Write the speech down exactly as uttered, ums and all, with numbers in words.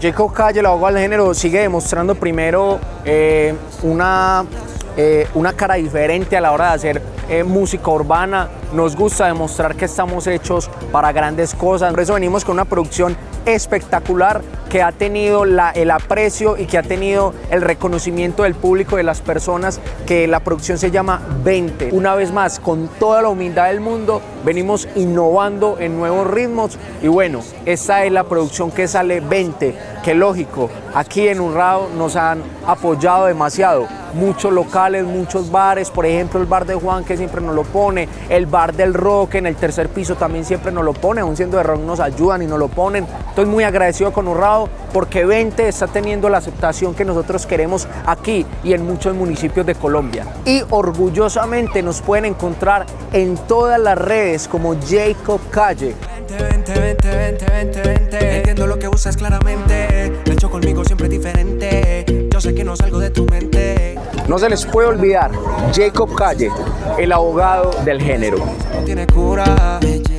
Jacob Calle, el abogado del género, sigue demostrando primero eh, una, eh, una cara diferente a la hora de hacer eh, música urbana. Nos gusta demostrar que estamos hechos para grandes cosas. Por eso venimos con una producción espectacular que ha tenido la, el aprecio y que ha tenido el reconocimiento del público, de las personas, que la producción se llama veinte. Una vez más, con toda la humildad del mundo, venimos innovando en nuevos ritmos y bueno, esta es la producción que sale veinte, que lógico, aquí en Urrao nos han apoyado demasiado. Muchos locales, muchos bares, por ejemplo el bar de Juan que siempre nos lo pone, el bar del rock en el tercer piso también siempre nos lo pone, aún siendo de rock nos ayudan y nos lo ponen. Estoy muy agradecido con Urrao porque veinte está teniendo la aceptación que nosotros queremos aquí y en muchos municipios de Colombia. Y orgullosamente nos pueden encontrar en todas las redes como Jacob Calle. Vente, vente, vente, vente, vente. Entiendo lo que buscas claramente. De hecho conmigo siempre es diferente. Yo sé que no salgo de tu mente. No se les puede olvidar, Jacob Calle, el abogado del género. No tiene cura.